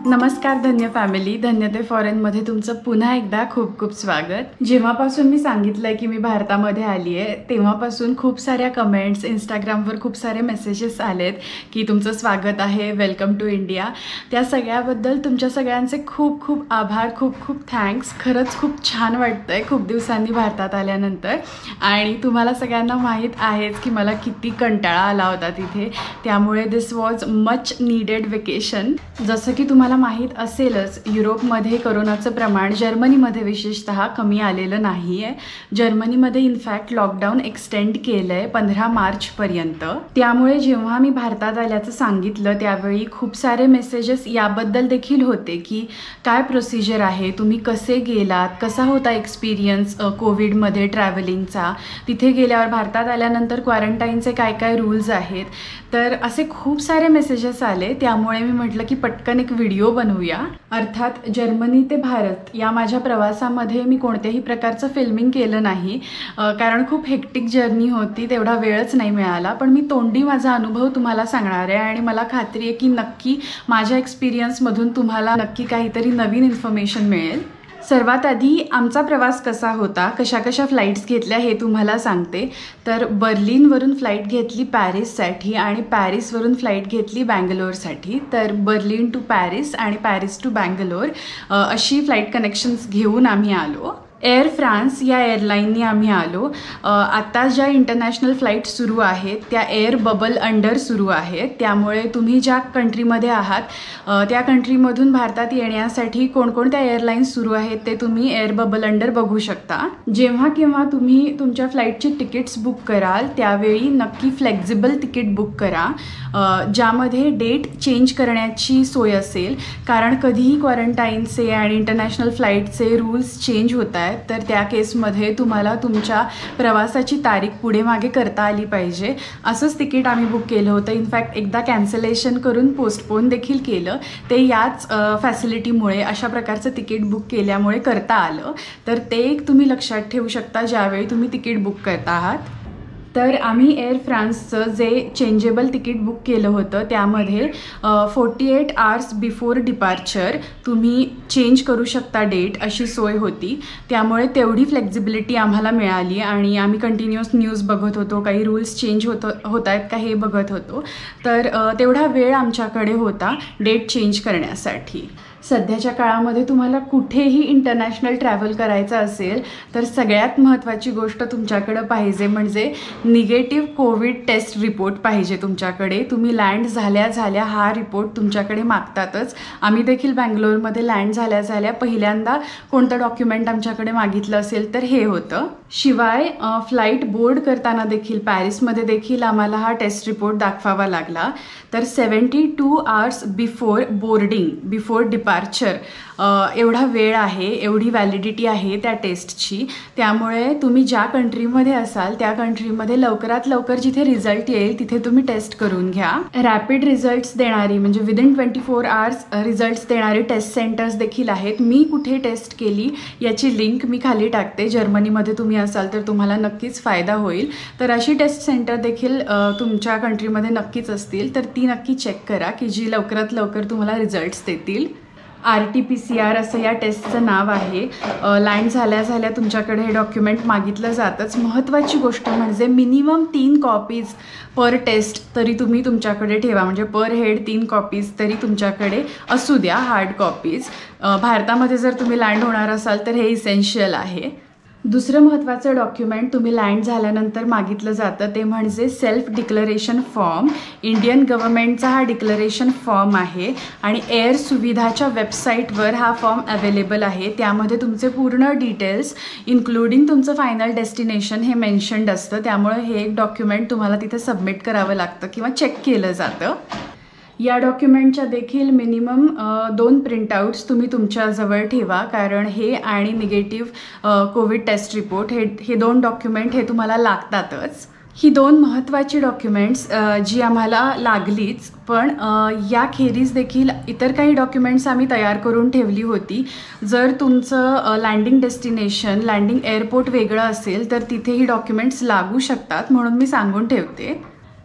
नमस्कार धन्य फॅमिली, धन्य ते फॉरेनमध्ये तुमचं पुन्हा एकदा खूप खूप स्वागत। जेव्हापासून मी सांगितलंय की मी भारतामध्ये आली आहे तेव्हापासून खूप साऱ्या कमेंट्स, इंस्टाग्रामवर खूप सारे मेसेजेस आलेत की तुमचं स्वागत आहे, वेलकम टू इंडिया। त्या सगळ्याबद्दल तुमच्या सगळ्यांचे खूप खूप आभार, खूप खूप थँक्स। खरंच खूप छान वाटतंय खूप दिवसांनी भारतात आल्यानंतर। आणि तुम्हाला सगळ्यांना माहीत आहेच की मला किती कंटाळा आला होता तिथे, त्यामुळे this was much needed vacation. जसं की तुम्हाला माहित असेलच, युरोपमध्ये कोरोनाचं प्रमाण जर्मनीमध्ये विशेषतः कमी आलेलं नाही आहे। जर्मनीमध्ये इनफॅक्ट लॉकडाऊन एक्सटेंड केलंय 15 मार्चपर्यंत। त्यामुळे जेव्हा मी भारतात आल्याचं सांगितलं त्यावेळी खूप सारे मेसेजेस याबद्दल देखील होते की काय प्रोसिजर आहे, तुम्ही कसे गेलात, कसा होता एक्सपिरियन्स कोविडमध्ये ट्रॅव्हलिंगचा, तिथे गेल्यावर भारतात आल्यानंतर क्वारंटाईनचे काय काय रूल्स आहेत। तर असे खूप सारे मेसेजेस आले, त्यामुळे मी म्हटलं की पटकन एक व्हिडिओ बनवूया। अर्थात जर्मनी ते भारत या माझ्या प्रवासामध्ये मी कोणत्याही प्रकारचं फिल्मिंग केलं नाही, कारण खूप हेक्टिक जर्नी होती, तेवढा वेळच नाही मिळाला। पण मी तोंडी माझा अनुभव तुम्हाला सांगणार आहे आणि मला खात्री आहे की नक्की माझ्या एक्सपिरियन्समधून तुम्हाला नक्की काहीतरी नवीन इन्फॉर्मेशन मिळेल। सर्वात आधी आमचा प्रवास कसा होता, कशा कशा फ्लाईट्स घेतल्या हे तुम्हाला सांगते। तर बर्लिनवरून फ्लाईट घेतली पॅरिससाठी आणि पॅरिसवरून फ्लाईट घेतली बँगलोरसाठी। तर बर्लिन टू पॅरिस आणि पॅरिस टू बँगलोर अशी फ्लाईट कनेक्शन्स घेऊन आम्ही आलो। एअर फ्रान्स या एअरलाईननी आम्ही आलो। आता ज्या इंटरनॅशनल फ्लाईट सुरू आहेत त्या एअर बबल अंडर सुरू आहेत, त्यामुळे तुम्ही ज्या कंट्रीमध्ये आहात त्या कंट्रीमधून भारतात येण्यासाठी कोणकोणत्या एअरलाईन्स सुरू आहेत ते तुम्ही एअर बबल अंडर बघू शकता। जेव्हा केव्हा तुम्ही तुमच्या फ्लाईटची तिकीट्स बुक कराल त्यावेळी नक्की फ्लेक्झिबल तिकीट बुक करा, ज्यामध्ये डेट चेंज करण्याची सोय असेल, कारण कधीही क्वारंटाईनचे आणि इंटरनॅशनल फ्लाईटचे रूल्स चेंज होत आहेत। तर त्या केसमध्ये तुम्हाला तुमच्या प्रवासाची तारीख पुढे मागे करता आली पाहिजे। असंच तिकीट आम्ही बुक केलं होतं। इनफॅक्ट एकदा कॅन्सलेशन करून पोस्टपोन देखील केलं, ते याच फॅसिलिटीमुळे, अशा प्रकारचं तिकीट बुक केल्यामुळे करता आलं। तर ते एक तुम्ही लक्षात ठेवू शकता ज्यावेळी तुम्ही तिकीट बुक करता आहात। तर आम्ही एअर फ्रान्सचं जे चेंजेबल तिकीट बुक केलं होतं त्यामध्ये 48 आवर्स बिफोर डिपार्चर तुम्ही चेंज करू शकता डेट, अशी सोय होती। त्यामुळे तेवढी फ्लेक्झिबिलिटी आम्हाला मिळाली आणि आम्ही कंटिन्युअस न्यूज बघत होतो, काही रूल्स चेंज होत आहेत का हे बघत होतो। तर तेवढा वेळ आमच्याकडे होता डेट चेंज करण्यासाठी। सध्याच्या काळामध्ये तुम्हाला कुठेही इंटरनॅशनल ट्रॅव्हल करायचं असेल तर सगळ्यात महत्त्वाची गोष्ट तुमच्याकडे पाहिजे म्हणजे निगेटिव्ह कोविड टेस्ट रिपोर्ट पाहिजे तुमच्याकडे। तुम्ही लँड झाल्या हा रिपोर्ट तुमच्याकडे मागतातच। आम्ही देखील बँगलोरमध्ये लँड झाल्या पहिल्यांदा कोणतं डॉक्युमेंट आमच्याकडे मागितलं असेल तर हे होतं। शिवाय फ्लाईट बोर्ड करताना देखील पॅरिसमध्ये देखील आम्हाला हा टेस्ट रिपोर्ट दाखवावा लागला। तर 72 hours before boarding, before departure एवढा वेळ आहे, एवढी व्हॅलिडिटी आहे त्या टेस्टची। त्यामुळे तुम्ही ज्या कंट्रीमध्ये असाल त्या कंट्रीमध्ये लवकरात लवकर जिथे रिझल्ट येईल तिथे तुम्ही टेस्ट करून घ्या। रॅपिड रिझल्ट्स देणारी म्हणजे विदिन 24 आवर्स रिझल्ट्स देणारी टेस्ट सेंटर्स देखील आहेत। मी कुठे टेस्ट केली याची लिंक मी खाली टाकते, जर्मनीमध्ये तुम्ही असाल तर तुम्हाला नक्कीच फायदा होईल। तर अशी टेस्ट सेंटर देखील तुमच्या कंट्रीमध्ये नक्कीच असतील, तर ती नक्की चेक करा की जी लवकरात लवकर तुम्हाला रिझल्ट्स देतील। RT-PCR असं या टेस्टचं नाव आहे। लँड झाल्या तुमच्याकडे हे डॉक्युमेंट मागितलं जातंच। महत्त्वाची गोष्ट म्हणजे मिनिमम 3 कॉपीज पर टेस्ट तरी तुम्ही तुमच्याकडे ठेवा, म्हणजे पर हेड 3 कॉपीज तरी तुमच्याकडे असू द्या, हार्ड कॉपीज। भारतामध्ये जर तुम्ही लँड होणार असाल तर हे इसेन्शियल आहे। दुसरं महत्त्वाचं डॉक्युमेंट तुम्ही लँड झाल्यानंतर मागितलं जातं ते म्हणजे सेल्फ डिक्लरेशन फॉर्म। इंडियन गव्हर्नमेंटचा हा डिक्लरेशन फॉर्म आहे आणि एअर सुविधाच्या वेबसाईटवर हा फॉर्म अवेलेबल आहे। त्यामध्ये तुमचे पूर्ण डिटेल्स इन्क्लुडिंग तुमचं फायनल डेस्टिनेशन हे मेन्शन्ड असतं। त्यामुळे हे एक डॉक्युमेंट तुम्हाला तिथे सबमिट करावं लागतं किंवा चेक केलं जातं। या डॉक्युमेंटच्या देखील मिनिमम 2 प्रिंटआउट्स तुम्ही तुमच्याजवळ ठेवा, कारण हे आणि निगेटिव्ह कोविड टेस्ट रिपोर्ट हे 2 डॉक्युमेंट हे तुम्हाला लागतातच। ही 2 महत्त्वाची डॉक्युमेंट्स जी आम्हाला लागलीच, पण याखेरीज देखील इतर काही डॉक्युमेंट्स आम्ही तयार करून ठेवली होती। जर तुमचं लँडिंग डेस्टिनेशन, लँडिंग एअरपोर्ट वेगळं असेल तर तिथे ही डॉक्युमेंट्स लागू शकतात, म्हणून मी सांगून ठेवते।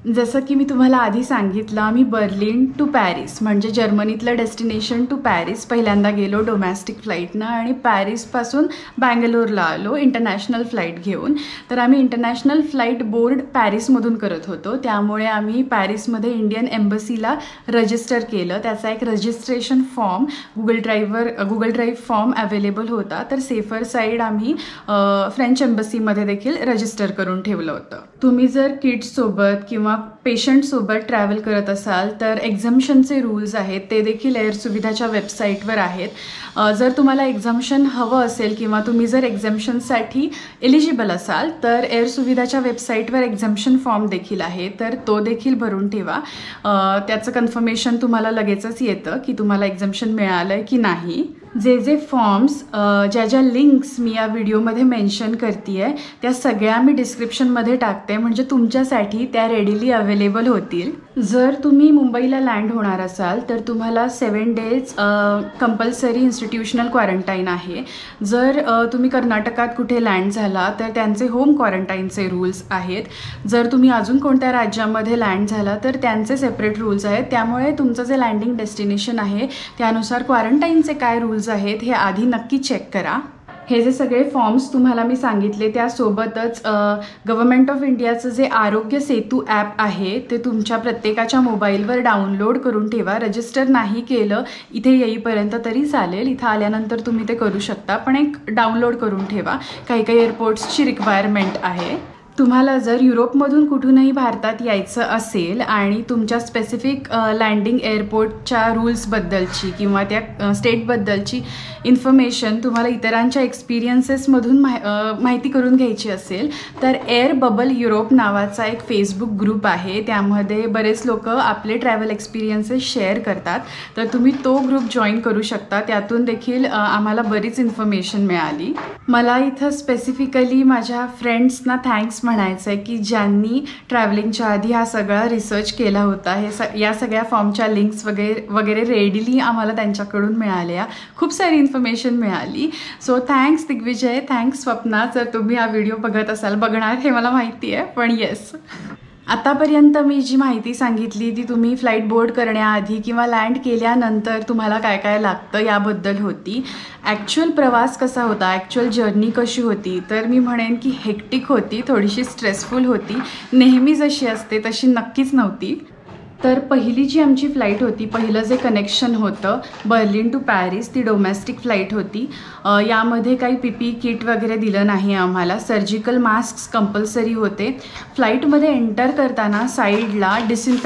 जसं की मी तुम्हाला आधी सांगितलं, आम्ही बर्लिन टू पॅरिस म्हणजे जर्मनीतलं डेस्टिनेशन टू पॅरिस पहिल्यांदा गेलो डोमॅस्टिक फ्लाईटनं आणि पॅरिसपासून बँगलोरला आलो इंटरनॅशनल फ्लाईट घेऊन. तर आम्ही इंटरनॅशनल फ्लाईट बोर्ड पॅरिसमधून करत होतो, त्यामुळे आम्ही पॅरिसमध्ये इंडियन एम्बसीला रजिस्टर केलं. त्याचा एक registration form Google drive form available होता. तर सेफर साईड आम्ही फ्रेंच एम्बसीमध्ये देखील रजिस्टर करून ठेवलं होतं. तुम्ही जर किड्ससोबत किंवा पेशंटसोबत ट्रॅव्हल करत असाल तर एक्झम्शनचे रूल्स आहेत ते देखील एअर सुविधाच्या वेबसाईटवर आहेत. जर तुम्हाला एक्झम्शन हवं असेल किंवा तुम्ही जर एक्झम्शनसाठी एलिजिबल असाल तर एअर सुविधाच्या वेबसाईटवर एक्झम्शन फॉर्म देखील आहे, तर तो देखील भरून ठेवा. त्याचं कन्फर्मेशन तुम्हाला लगेचच येतं की तुम्हाला एक्झम्शन मिळालं आहे की नाही. जे फॉर्म्स ज्या लिंक्स मी या व्हिडिओमध्ये मेन्शन करते आहे त्या सगळ्या मी डिस्क्रिप्शनमध्ये टाकते, म्हणजे तुमच्यासाठी त्या रेडीली अवेलेबल होतील. जर तुम्ही मुंबईला लँड होणार असाल तर तुम्हाला 7 days कंपल्सरी इन्स्टिट्यूशनल क्वारंटाईन आहे. जर तुम्ही कर्नाटकात कुठे लँड झाला तर त्यांचे होम क्वारंटाईनचे रूल्स आहेत. जर तुम्ही अजून कोणत्या राज्यामध्ये लँड झाला तर त्यांचे सेपरेट रूल्स आहेत. त्यामुळे तुमचं जे लँडिंग डेस्टिनेशन आहे त्यानुसार क्वारंटाईनचे काय रूल्स आहेत हे आधी नक्की चेक करा. हे जे सगळे फॉर्म्स तुम्हाला मी सांगितले त्यासोबतच गव्हर्नमेंट ऑफ इंडियाचं जे आरोग्य सेतू ॲप आहे ते तुमच्या प्रत्येकाच्या मोबाईलवर डाउनलोड करून ठेवा. रजिस्टर नाही केलं इथे येईपर्यंत तरी चालेल, इथं आल्यानंतर तुम्ही ते करू शकता, पण एक डाउनलोड करून ठेवा. काही एअरपोर्ट्सची रिक्वायरमेंट आहे. तुम्हाला जर युरोपमधून कुठूनही भारतात यायचं असेल आणि तुमच्या स्पेसिफिक लँडिंग एअरपोर्टच्या रूल्सबद्दलची किंवा त्या स्टेटबद्दलची इन्फॉर्मेशन तुम्हाला इतरांच्या एक्सपिरियन्सेसमधून माहिती करून घ्यायची असेल तर एअर बबल युरोप नावाचा एक फेसबुक ग्रुप आहे. त्यामध्ये बरेच लोक आपले ट्रॅव्हल एक्सपिरियन्सेस शेअर करतात, तर तुम्ही तो ग्रुप जॉईन करू शकता. त्यातून देखील आम्हाला बरीच इन्फॉर्मेशन मिळाली. मला इथं स्पेसिफिकली माझ्या फ्रेंड्सना थँक्स म्हणायचं आहे की ज्यांनी ट्रॅव्हलिंगच्या आधी हा सगळा रिसर्च केला होता. या सगळ्या फॉर्मच्या लिंक्स वगैरे रेडीली आम्हाला त्यांच्याकडून मिळाल्या. खूप सारी इन्फॉर्मेशन मिळाली. So thanks Digvijay, thanks Swapna. जर तुम्ही हा व्हिडिओ बघत असाल, बघणार हे मला माहिती आहे, पण येस, आतापर्यंत मी जी माहिती सांगितली ती तुम्ही फ्लाईट बोर्ड करण्याआधी किंवा लँड केल्यानंतर तुम्हाला काय काय लागतं याबद्दल होती. ॲक्च्युअल प्रवास कसा होता, ॲक्च्युअल जर्नी कशी होती, तर मी म्हणेन की हेक्टिक होती, थोडीशी स्ट्रेसफुल होती. नेहमी जशी असते तशी नक्कीच नव्हती. तर पहिली जी आमची फ्लाईट होती, पहिलं जे कनेक्शन होतं बर्लिन टू पॅरिस, ती डोमॅस्टिक फ्लाईट होती. यामध्ये काही PPE किट वगैरे दिलं नाही आम्हाला. सर्जिकल मास्क कंपल्सरी होते. फ्लाईटमध्ये एंटर करताना साईडला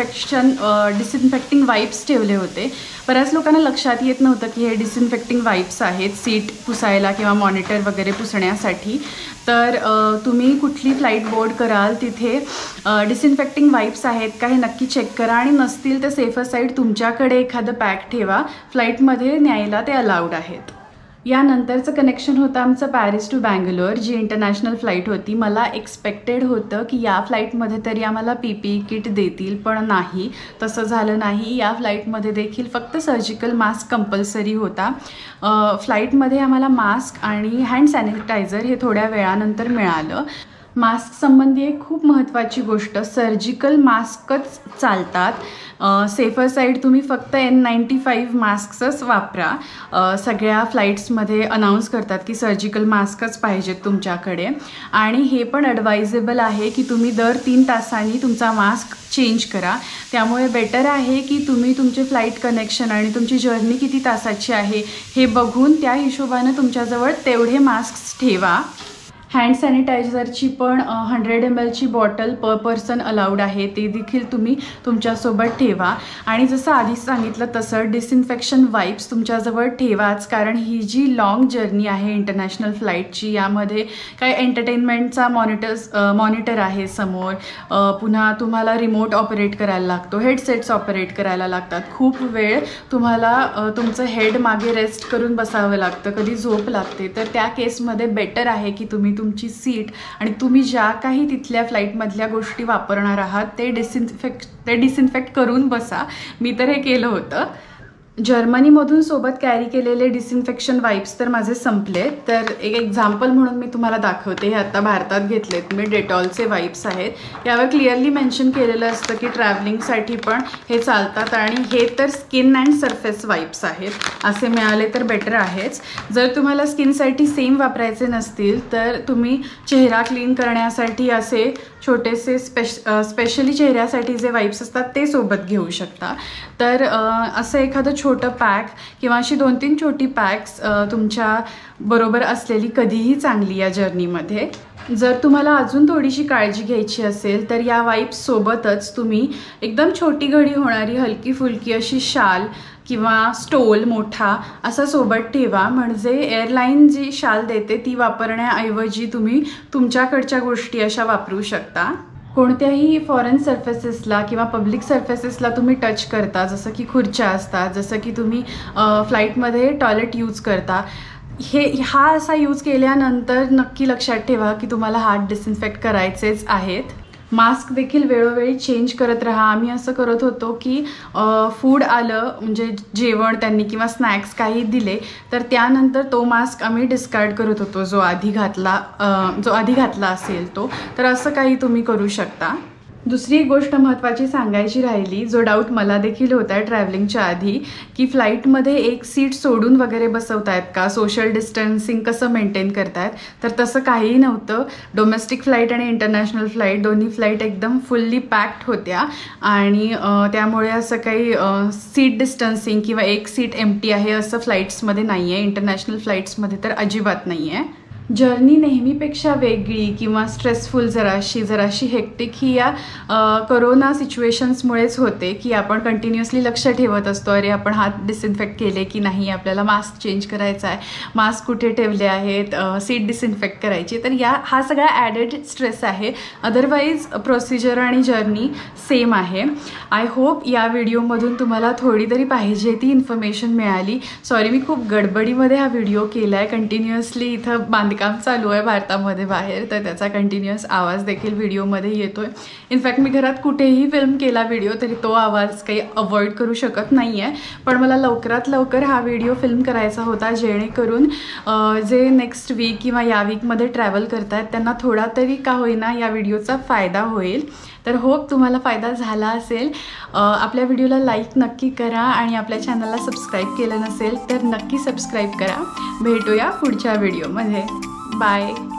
डिसइन्फेक्टिंग वाईप्स ठेवले होते. बऱ्याच लोकांना लक्षात येत नव्हतं की हे डिसइन्फेक्टिंग वाईप्स आहेत सीट पुसायला किंवा मॉनिटर वगैरे पुसण्यासाठी. तर तुम्ही कुठली फ्लाईट बोर्ड कराल तिथे डिसइन्फेक्टिंग वाईप्स आहेत का हे नक्की चेक करा, आणि नसतील तर सेफर साईड तुमच्याकडे एखादं पॅक ठेवा. फ्लाईटमध्ये न्यायला ते अलाउड आहेत. यानंतरचं कनेक्शन होतं आमचं पॅरिस टू बँगलोर, जी इंटरनॅशनल फ्लाईट होती. मला एक्सपेक्टेड होतं की या फ्लाईटमध्ये तरी आम्हाला PPE किट देतील, पण नाही, तसं झालं नाही. या फ्लाईटमध्ये देखील फक्त सर्जिकल मास्क कंपल्सरी होता. फ्लाईटमध्ये आम्हाला मास्क आणि हँड सॅनिटायझर हे थोड्या वेळानंतर मिळालं. मास्क संबंधी एक खूप महत्त्वाची गोष्ट, सर्जिकल मास्कच चालतात. सेफर साईड तुम्ही फक्त N95 मास्कच वापरा. सगळ्या फ्लाईट्समध्ये अनाऊन्स करतात की सर्जिकल मास्कच पाहिजेत तुमच्याकडे, आणि हे पण ॲडवायझेबल आहे की तुम्ही दर 3 तासांनी तुमचा मास्क चेंज करा. त्यामुळे बेटर आहे की तुम्ही तुमचे फ्लाईट कनेक्शन आणि तुमची जर्नी किती तासाची आहे हे बघून त्या हिशोबानं तुमच्याजवळ तेवढे मास्क ठेवा. हँड सॅनिटायझरची पण 100 ml bottle per person allowed आहे, ते देखील तुम्ही तुमच्यासोबत ठेवा. आणि जसं आधीच सांगितलं तसं डिसइन्फेक्शन वाईप्स तुमच्याजवळ ठेवाच, कारण ही जी लाँग जर्नी आहे इंटरनॅशनल फ्लाईटची, यामध्ये काय एंटरटेनमेंटचा मॉनिटर आहे समोर, पुन्हा तुम्हाला रिमोट ऑपरेट करायला लागतो, हेडसेट्स ऑपरेट करायला लागतात. खूप वेळ तुम्हाला तुमचं हेड मागे रेस्ट करून बसावं लागतं, कधी झोप लागते. तर त्या केसमध्ये बेटर आहे की तुम्ही तुमची सीट आणि तुम्ही ज्या काही तिथल्या फ्लाईटमधल्या गोष्टी वापरणार आहात ते डिसइन्फेक्ट करून बसा. मी तर हे केलं होतं. जर्मनीमधून सोबत कॅरी केलेले डिसइन्फेक्शन वाईप्स तर माझे संपले. तर एक एक्झाम्पल म्हणून मी तुम्हाला दाखवते. हे आता भारतात घेतलेत मी, डेटॉलचे वाईप्स आहेत. यावर क्लिअरली मेन्शन केलेलं असतं की ट्रॅव्हलिंगसाठी पण हे चालतात आणि हे तर स्किन अँड सरफेस वाईप्स आहेत. असे मिळाले तर बेटर आहेच. जर तुम्हाला स्किनसाठी सेम वापरायचे नसतील तर तुम्ही चेहरा क्लीन करण्यासाठी असे छोटेसे स्पेशली चेहऱ्यासाठी जे वाईप्स असतात ते सोबत घेऊ शकता. तर असं एखादं छोटं पॅक किंवा अशी 2-3 छोटी पॅक्स तुमच्या बरोबर असलेली कधीही चांगली या जर्नीमध्ये. जर तुम्हाला अजून थोडीशी काळजी घ्यायची असेल तर या वाईप्स सोबतच तुम्ही एकदम छोटी घडी होणारी हलकी फुलकी अशी शाल किंवा स्टोल मोठा असा सोबत ठेवा. म्हणजे एअरलाईन जी शाल देते ती वापरण्याऐवजी तुम्ही तुमच्याकडच्या गोष्टी अशा वापरू शकता. कोणत्याही फॉरेन सर्फेसेसला किंवा पब्लिक सर्फेसेसला तुम्ही टच करता, जसं की खुर्च्या असतात, जसं की तुम्ही फ्लाईटमध्ये टॉयलेट यूज करता, हा असा यूज केल्यानंतर नक्की लक्षात ठेवा की तुम्हाला हात डिसइन्फेक्ट करायचेच आहेत. मास्क देखील वेळोवेळी चेंज करत राहा. आम्ही असं करत होतो की फूड आलं म्हणजे जेवण त्यांनी किंवा स्नॅक्स काही दिले तर त्यानंतर तो मास्क आम्ही डिस्कार्ड करत होतो जो आधी घातला असेल तो. तर असं काही तुम्ही करू शकता. दुसरी एक गोष्ट महत्त्वाची सांगायची राहिली, जो डाऊट मला देखील होता आहे ट्रॅव्हलिंगच्या आधी, की फ्लाईटमध्ये एक सीट सोडून वगैरे बसवतायत का, सोशल डिस्टन्सिंग कसं मेंटेन करतायत. तर तसं काहीही नव्हतं. डोमेस्टिक फ्लाईट आणि इंटरनॅशनल फ्लाईट दोन्ही फ्लाईट एकदम फुल्ली पॅक्ड होत्या आणि त्यामुळे असं काही सीट डिस्टन्सिंग किंवा एक सीट एम्प्टी आहे असं फ्लाईट्समध्ये नाही आहे. इंटरनॅशनल फ्लाईट्समध्ये तर अजिबात नाही आहे. जर्नी नेहमीपेक्षा वेगळी किंवा स्ट्रेसफुल जराशी हेक्टिक ही या कोरोना सिच्युएशन्समुळेच होते की आपण कंटिन्युअसली लक्ष ठेवत असतो. अरे आपण हात डिसइन्फेक्ट केले की नाही, आपल्याला मास्क चेंज करायचा आहे, मास्क कुठे ठेवले आहेत, सीट डिसइन्फेक्ट करायची. तर हा सगळा ॲडेड स्ट्रेस आहे. अदरवाईज प्रोसिजर आणि जर्नी सेम आहे. आय होप या व्हिडिओमधून तुम्हाला थोडी तरी पाहिजे ती इन्फॉर्मेशन मिळाली. सॉरी मी खूप गडबडीमध्ये हा व्हिडिओ केला आहे. कंटिन्युअसली इथं काम चालू आहे भारतामध्ये बाहेर, तर त्याचा कंटिन्युअस आवाज देखील व्हिडिओमध्ये येतोय. इनफॅक्ट मी घरात कुठेही फिल्म केला व्हिडिओ तरी तो आवाज काही अवॉइड करू शकत नाही आहे. पण मला लवकरात लवकर हा व्हिडिओ फिल्म करायचा होता जेणेकरून जे नेक्स्ट वीक किंवा या वीकमध्ये ट्रॅव्हल करतात त्यांना थोडा तरी का होईना या व्हिडिओचा फायदा होईल. तर होप तुम्हाला फायदा झाला असेल. आपल्या व्हिडिओला लाईक नक्की करा आणि आपल्या चॅनलला सबस्क्राईब केलं नसेल तर नक्की सबस्क्राईब करा. भेटूया पुढच्या व्हिडिओमध्ये. बाय.